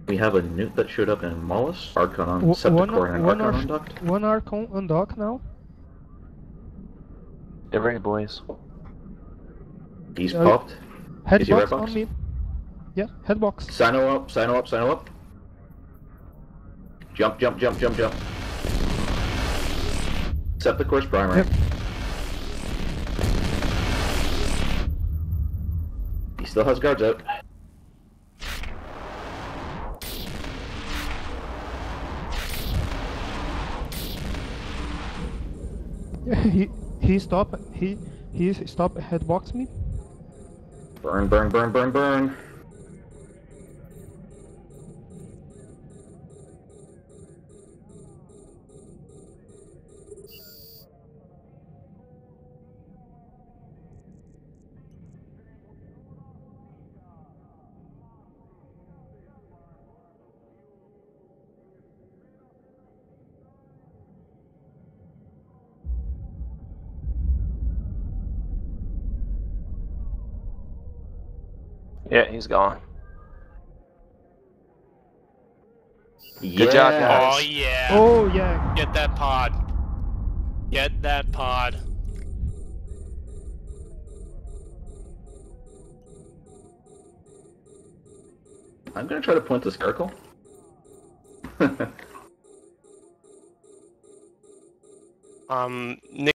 We have a newt that showed up in Mollis, Archon on Septicore, and Archon undocked. One Archon undock now. Get ready, boys. He's popped. Is he Headbox red on me. Yeah, headbox. Sino up, Sino up, Sino up. Jump, jump, jump, jump, jump. Septicore's primary. Yep. He still has guards out. Yeah, he stopped headbox me. Burn, burn, burn, burn, burn. Yeah, he's gone. Yeah. Good job, guys. Oh yeah. Oh yeah. Get that pod. Get that pod. I'm gonna try to point this circle. Nick